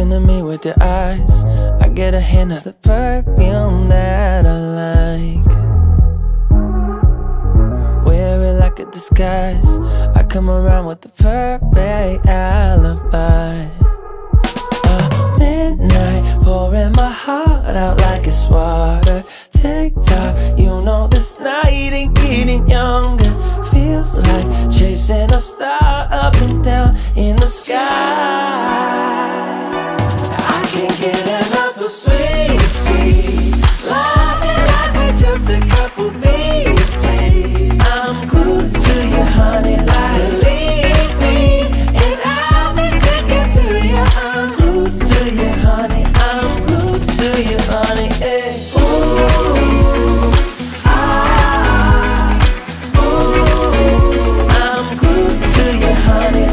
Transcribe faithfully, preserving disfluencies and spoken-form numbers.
Looking at me with your eyes, I get a hint of the perfume that I like. Wear it like a disguise, I come around with the perfect alibi. Uh, midnight, pouring my heart out like it's water. Tick-tock, you know this night ain't getting younger. Feels like chasing a star up and down in the sky. I can't get enough of sweet, sweet loving, like we're just a couple bees, please. I'm glued to you, honey, like leave me, and I'll be sticking to you. I'm glued to you, honey, I'm glued to you, honey, eh. Ooh, ah, ooh, I'm glued to you, honey.